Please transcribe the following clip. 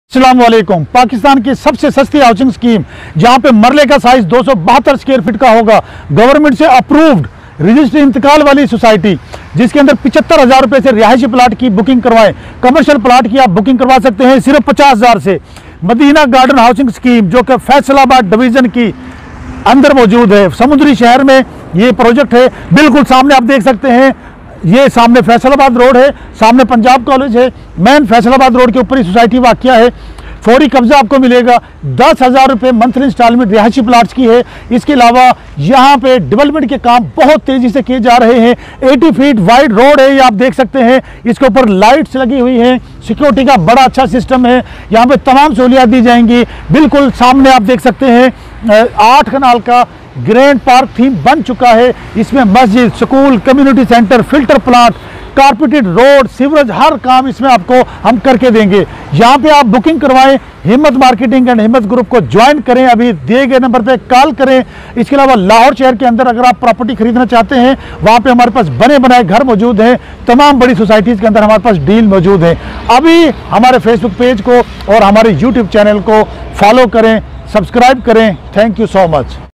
अस्सलामुअलैकुम। पाकिस्तान की सबसे सस्ती हाउसिंग स्कीम जहां पे मरले का साइज 272 स्क्वायर फीट का होगा, गवर्नमेंट से अप्रूव्ड रजिस्ट्री इंतकाल वाली सोसाइटी, जिसके अंदर 75,000 रुपए से रिहायशी प्लाट की बुकिंग करवाएं। कमर्शियल प्लाट की आप बुकिंग करवा सकते हैं सिर्फ 50,000 से। मदीना गार्डन हाउसिंग स्कीम जो कि फैसलाबाद डिवीजन की अंदर मौजूद है, समुद्री शहर में ये प्रोजेक्ट है। बिल्कुल सामने आप देख सकते हैं, ये सामने फैसलाबाद रोड है, सामने पंजाब कॉलेज है। मेन फैसलाबाद रोड के ऊपर ही सोसाइटी वाक़या है। फौरी कब्जा आपको मिलेगा। 10,000 रुपये मंथली इंस्टॉलमेंट रिहायशी प्लाट्स की है। इसके अलावा यहाँ पे डेवलपमेंट के काम बहुत तेज़ी से किए जा रहे हैं। 80 फीट वाइड रोड है, ये आप देख सकते हैं। इसके ऊपर लाइट्स लगी हुई हैं, सिक्योरिटी का बड़ा अच्छा सिस्टम है। यहाँ पे तमाम सहूलियात दी जाएंगी। बिल्कुल सामने आप देख सकते हैं 8 कनाल का ग्रैंड पार्क थीम बन चुका है। इसमें मस्जिद, school, community centre, filter plant, carpeted road, sewerage, हर काम इसमें आपको हम करके देंगे। यहाँ पे आप बुकिंग करवाएं, Himmat marketing and Himmat group को ज्वाइन करें, अभी दिए गए नंबर पे कॉल करें। इसके अलावा लाहौर शहर के अंदर अगर आप प्रॉपर्टी खरीदना चाहते हैं, वहाँ पे हमारे पास बने बनाए घर मौजूद हैं। तमाम बड़ी सोसाइटीज़ के अंदर हमारे पास डील मौजूद है। अभी हमारे फेसबुक पेज को और हमारे यूट्यूब चैनल को फॉलो करें, सब्सक्राइब करें। Thank you so much.